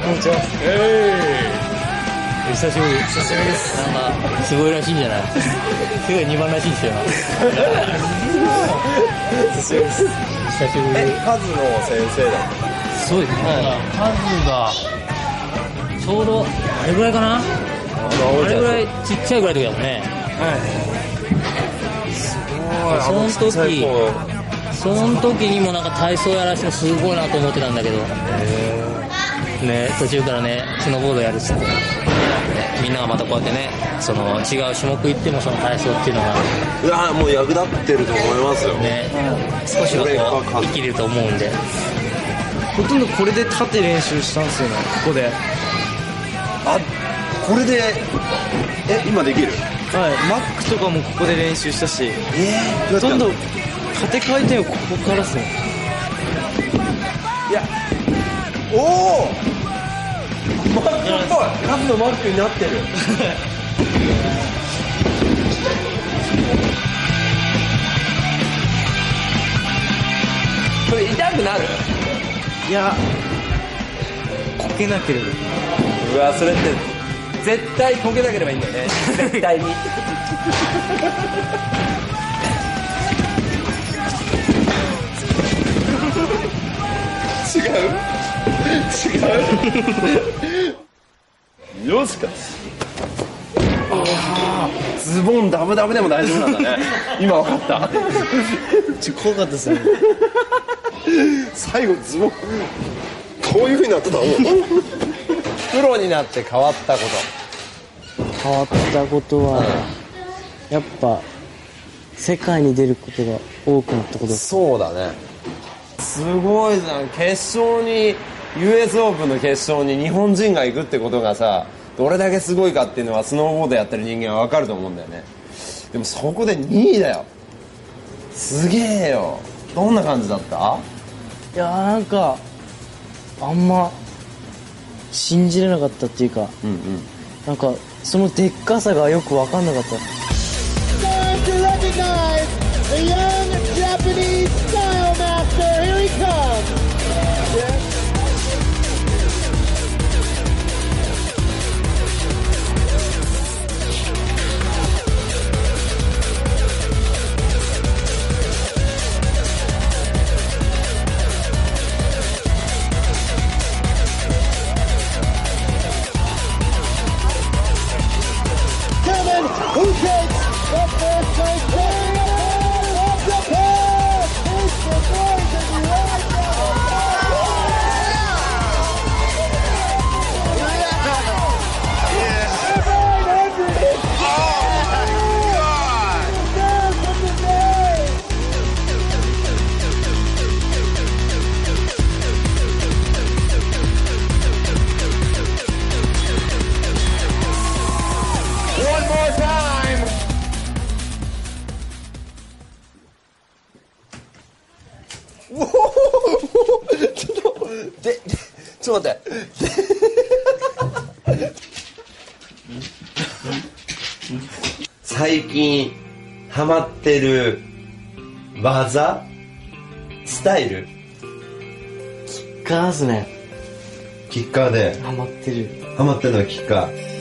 んにちは。 久しぶり。 久しぶりです。 なんかすごいらしいんじゃない？すごい2番らしいですよ。 久しぶりです。 久しぶり。 カズの先生だ。 そうですね。カズがちょうどあれぐらいかな？あれぐらいちっちゃいぐらいの時だもんね。その時にもなんか体操やらしてもすごいなと思ってたんだけど、ね、途中からねスノーボードやるっつってみんながまたこうやってねその違う種目行ってもその体操っていうのがいやもう役立ってると思いますよね、少しはこう生きると思うんで、 ほとんどこれで縦練習したんですよね、ここで。 これで今できる？ はい、マックとかもここで練習したし、ほとんど縦回転をここからっすね。 いや、おおマックっぽい。カズのマックになってる。これ痛くなる？ いや、こけなければ。 うわ、それって絶対こけなければいいんだよね。絶対に。違うよしかし。ズボンダブダブでも大丈夫なんだね。今分かった。 怖かったですね。 最後ズボンこういう風になってたもん。プロになって変わったこと。 変わったことは、やっぱ世界に出ることが多くなったこと。 そうだね。すごいじゃん。決勝に US オープンの決勝に日本人が行くってことがさ、どれだけすごいかっていうのはスノーボードやってる人間は分かると思うんだよね。でもそこで2位だよ。すげえよ。どんな感じだった？ いやー、なんかあんま信じれなかったっていうか、なんかそのでっかさがよく分かんなかった。 Who takes the first place of Japan? It's the boys of the right One more time. ちょっと待って。最近ハマってる技、スタイル、 キッカーっすね。 キッカーでハマってるのはキッカー。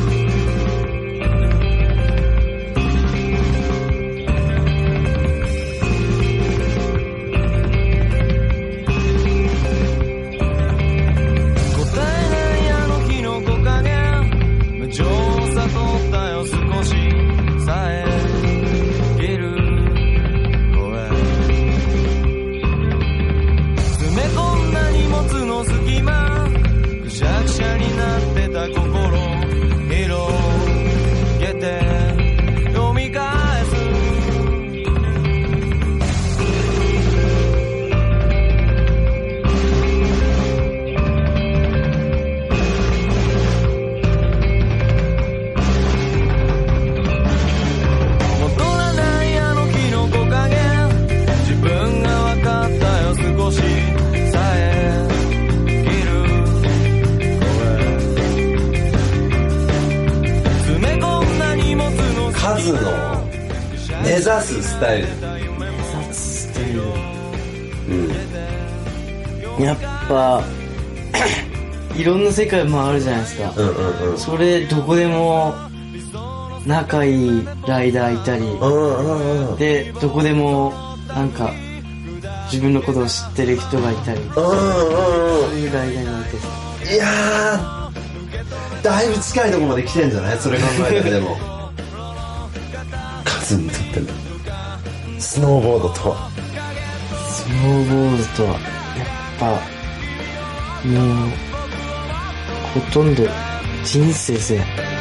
カズの目指すスタイル。 やっぱいろんな世界もあるじゃないですか、それどこでも仲いいライダーいたり、でどこでもなんか自分のことを知ってる人がいたり、そういうライダーになりたい。 いやー、だいぶ近いところまで来てんじゃない？それ考えたら。でもカズにとってのスノーボードとは？ スノーボードとはやっぱもうほとんど人生ですね。